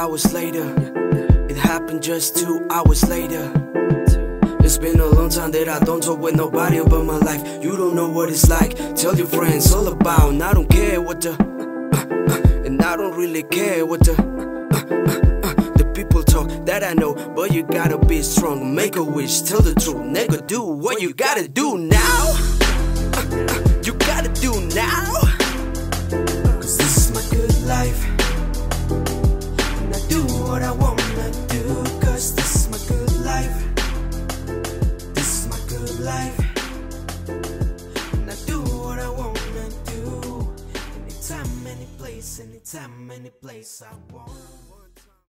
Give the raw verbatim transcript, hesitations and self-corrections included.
hours later. It happened just two hours later. It's been a long time that I don't talk with nobody about my life. You don't know what it's like, tell your friends all about. And I don't care what the uh, uh, and I don't really care what the uh, uh, uh, the people talk that I know. But you gotta be strong, make a wish, tell the truth. Nigga, do what you gotta do now. uh, uh, You gotta do now. Cause this is my good life, and I do what I wanna do. Cause this is my good life, life, and I do what I wanna do. Anytime, any place, anytime, any place I want.